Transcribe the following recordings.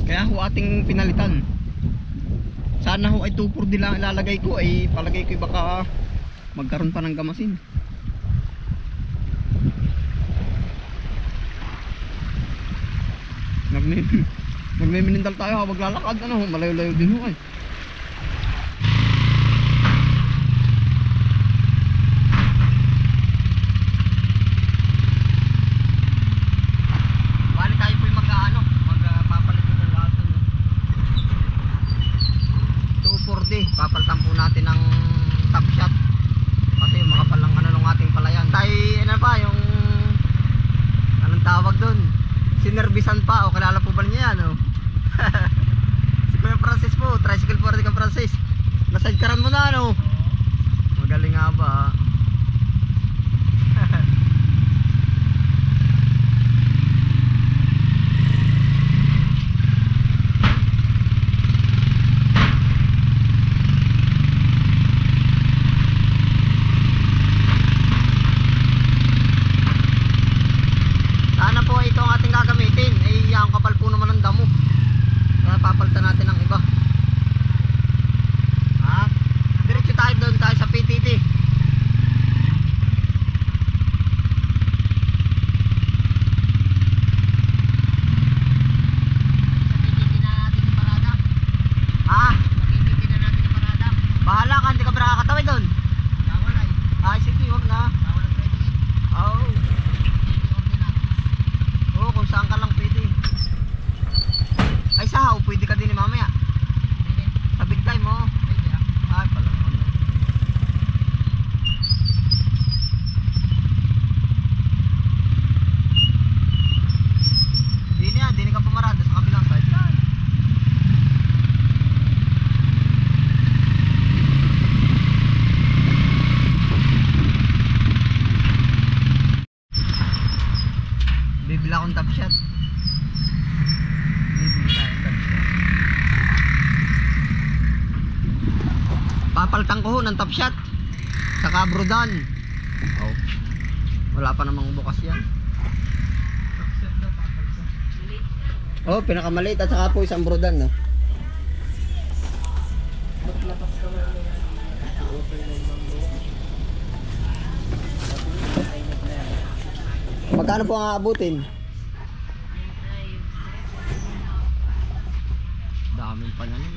Kaya ho ating pinalitan. Sana ho ay 2,4D lang ilalagay ko, ay palagay ko baka magkaroon pa ng gamasin. Nagmiminindal tayo habang lalakad, ano, malayo-layo din ho ay. Bali tayo po yung magpapalit ng laso, no? 2,4D, papalitan po natin ng top shot. Kasi yung makapal lang ano ng ating palayan. Tayo, ano pa, yung anong tawag doon? Sinervisan pa, o kilala po ba niya yan, no? Si Kuya Francis po, tricycle po rin ka Francis. Nasidekaran mo na, no? Magaling nga ba? Sana po ito ang ating gagamitin. Ay, ang kapal po naman ng damo. Kaya papalitan natin ng iba. Ha? Diretso tayo doon, tayo sa PTT. Ha? Bahala ka, hindi ka ba nakakatawid doon? Ay, sige, wag na. Oo. Oo, kung saan ka lang pwede. Ay, sahaw, pwede ka din mamaya. Sa big time mo. Ay, pala naman. Dini ka pumarada sa kabilang side. Bibili akong top shot. Papalitan ko ho ng top shot saka brodan. Oh. Wala pa namang bukas yan. Oh, pinakamaliit at saka po isang brodan, no? Magkano po ang aabutin? Daming pananim.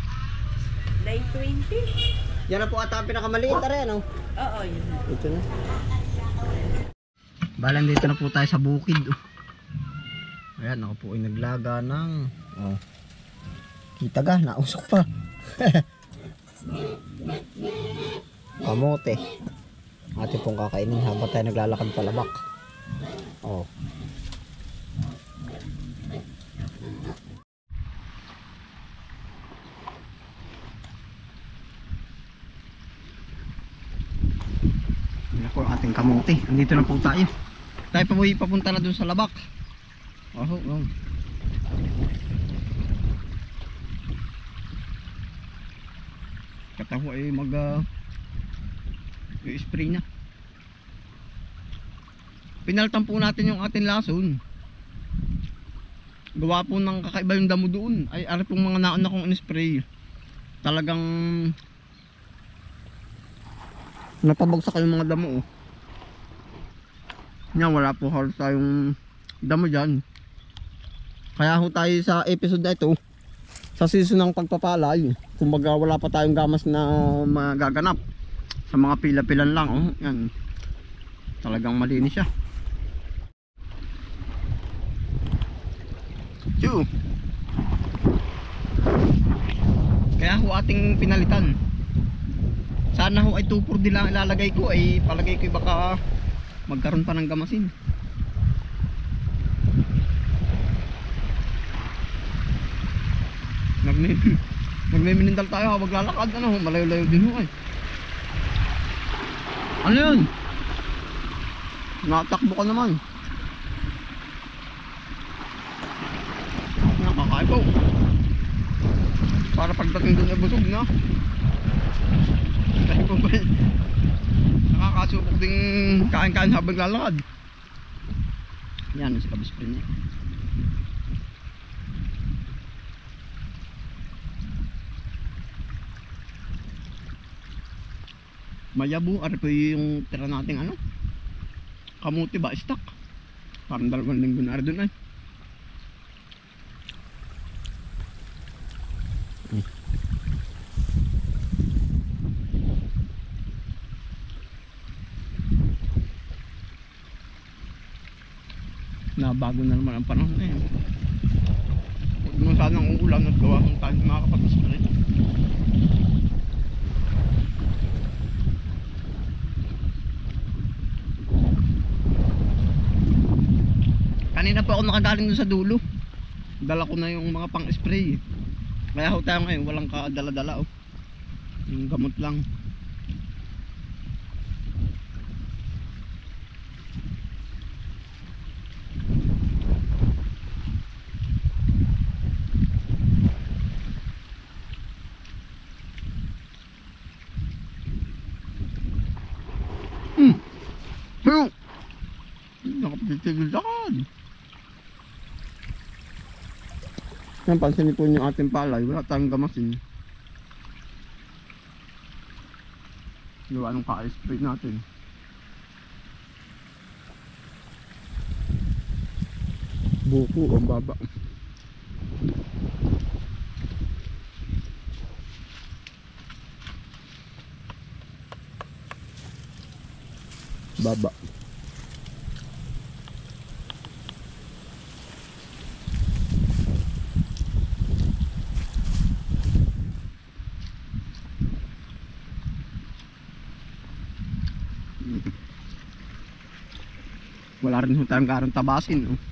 920. Yan na po ata ang pinakamaliit na rin, no? Oo, yun. Ito na. Balang dito na po tayo sa bukid. Ayan, ako po ay naglaga ng kita ga, nausok pa. Kamote. Ate pong kakainin habang tayo naglalakad palabak. Oh. Yan po ang ating kamote. Andito na po tayo. Tayo pa po papunta na dun sa labak. Oh, oh. Kataho ay i-spray na. Pinaltan po natin yung ating lason. Gawa po ng kakaiba yung damo doon. Ay ari pong mga nauna kong in-spray. Talagang napabagsak yung mga damo, oh. Yan, wala po halos tayong damo dyan. Kaya ho tayo sa episode na ito, sa season ng pagpapalay, kumbaga wala pa tayong gamas na magaganap. Sa mga pila-pilan lang, oh. Yan. Talagang malinis siya. Chew. Kaya ho ating pinalitan. Sana ho ay 2,4D lang ilalagay ko, ay palagay ko baka magkaroon pa ng gamasin. Nagmiminindal tayo habang lalakad, ano, malayo-layo din ho ay. Ano yun? Natakbo ka naman. Nakakaibaw. Para pagdating doon ay busog na. Dahil po ba nakakasubok ding kain-kain habang lalakad. Yan, sa kabisprin niya. Mayabu, ari po yung tira nating ano, kamuti ba, stock. Parang 2 linggo na rin dun ay. Nabago na naman ang panahon na yun. Huwag naman sanang uulan at gawa kung tayo makakapag-spray. Kanina pa ako nakagaling dun sa dulo. Dala ko na yung mga pang-spray. Kaya ho tayo ngayon walang kadala-dala oh. Yung gamot lang. Nakapititigil lakad. Yan, pansinin po yung ating palay. Wala tayong gamasin. Gawa nung ka-spray natin. Buko ang baba. Baba. Wala rin ho tayong karong tabasin oh.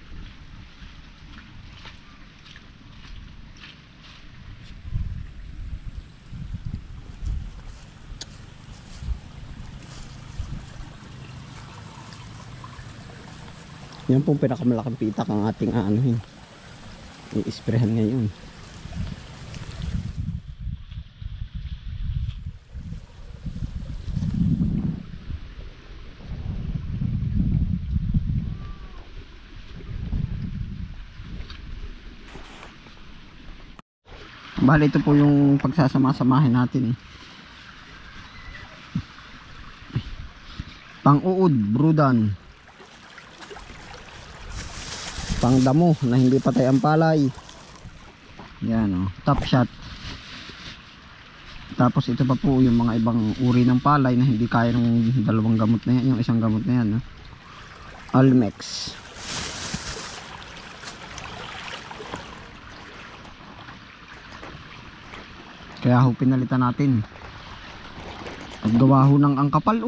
Yan pong pinakamalaking pitak ang ating aanuhin. I-sprayhan ngayon. Bali ito po yung pagsasama-samahin natin. Pang-uod, brudan. Pang-damo na hindi patay ang palay. Yan oh, top shot. Tapos ito pa po yung mga ibang uri ng palay na hindi kaya ng 2 gamot na yan, yung isang gamot na yan oh. Almex. Kaya ho pinalitan natin. At gawa ho ng angkapal oh.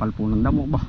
kapal po ng damo ba.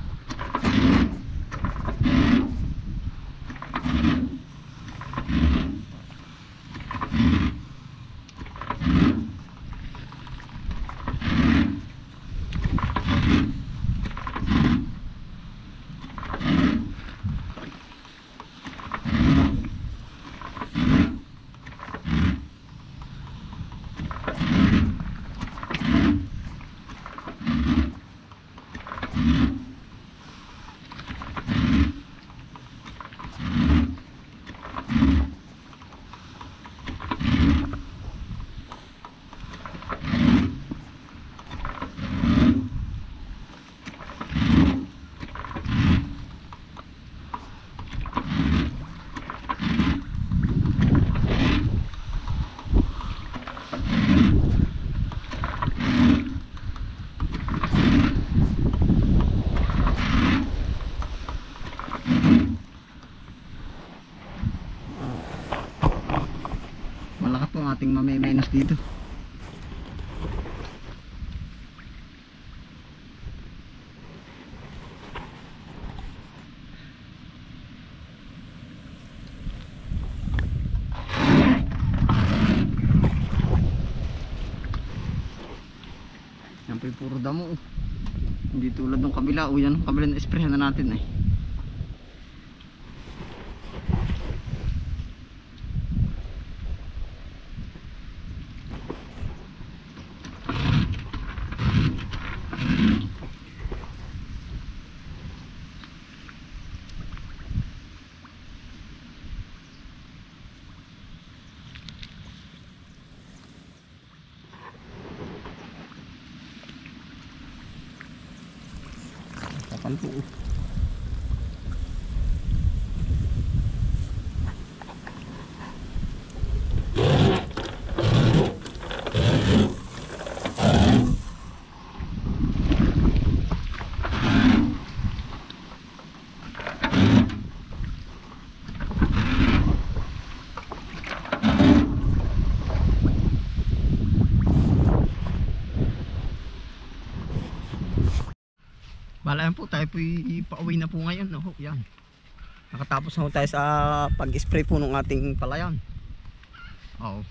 Malakas po ang ating mamimenos dito. Yan po yung puro damo. Hindi tulad ng kabila. O yan, kabila na isprehan na natin eh. Kapal po. Balayan po, tayo po pauwi na po ngayon. Oh, yan. Nakatapos na po tayo sa pag-spray po ng ating palayan. Oo.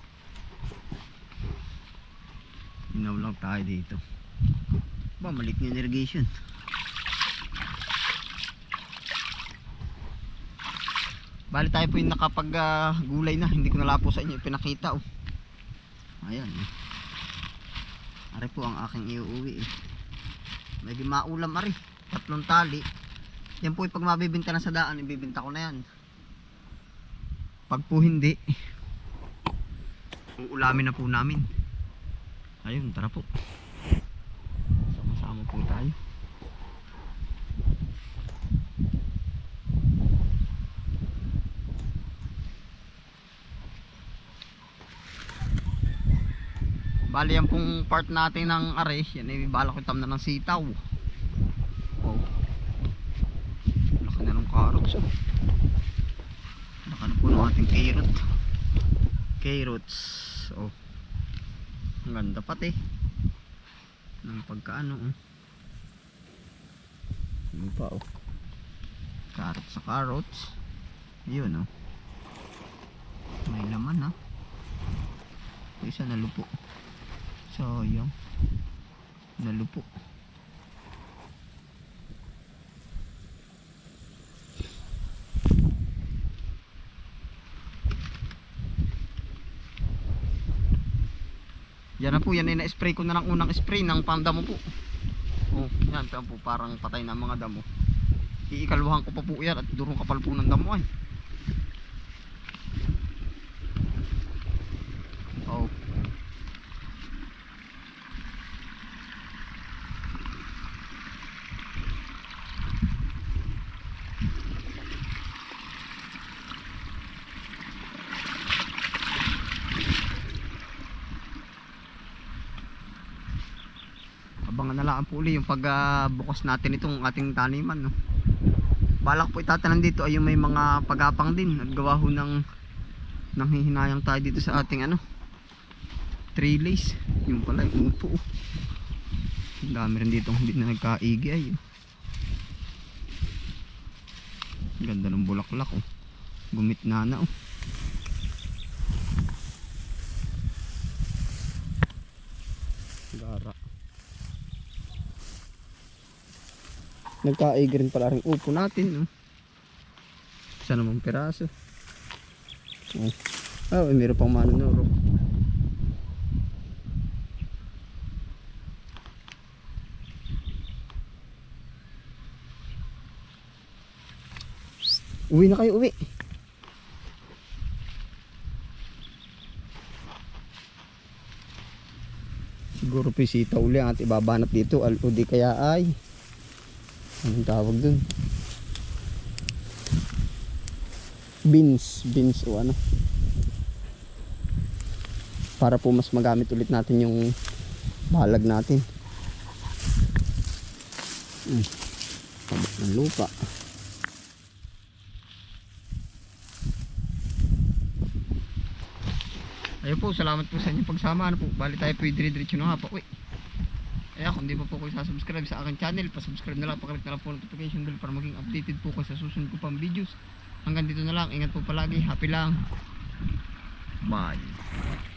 Ginaw lang tayo dito. Ba, maliit yung irrigation. Bali tayo po yung nakapag gulay na. Hindi ko nala po sa inyo pinakita. Oh. Ayan. Ari po ang aking iuwi eh. Medyo maulam ari, 3 tali. Yan po pag mabibinta na sa daan, ibibinta ko na yan. Pag po hindi, uulamin na po namin. Ayun, tara po. Sama-sama po tayo. Bali yan pong part natin ng are, yan ay bala ko tamna ng sitaw. Oh. Laki na ng carrots oh. Laki na po ng ating carrots. Oh. Ang ganda pati ng pagkaano oh. Ano pa oh. Carrots sa carrots. Yun oh. May laman ha. Isa na lupo. Sayang, nalupo. Yan na po, yan ay na-spray ko na ng unang spray ng pandamo po. Oh, yan po, parang patay na mga damo. Iikalwahan ko pa po yan at durong kapal po ng damo ay. Oh. Abangan na lang po uli yung pagbukas natin itong ating taniman no? Balak po itatanan dito ay yung may mga pagapang din at gawa ho ng hihinayang tayo dito sa ating ano trellis. Yung pala yung upo Ang dami rin dito hindi na nagkaigi ay. Ganda ng bulaklak oh. Gumit na oh. Gara. Nagkaigi rin pala rin upo natin oh. Isa namang piraso. Oh. Oh, meron pang manunuro. Uwi na kayo, uwi. Siguro pisita uli ang ating ibabanat dito. O di kaya ay anong tawag dun? Beans o ano. Para po mas magamit ulit natin yung balag natin. Tabak ng lupa. Ayun po, salamat po sa inyong pagsama. Ano po, bali tayo po dire-diretso na nga po. Uy. Kaya kung di pa po kayo subscribe sa aking channel, pa-subscribe na lang, paklik na lang po notification bell para maging updated po kayo sa susunod ko pang videos. Hanggang dito na lang, ingat po palagi, happy lang. Bye.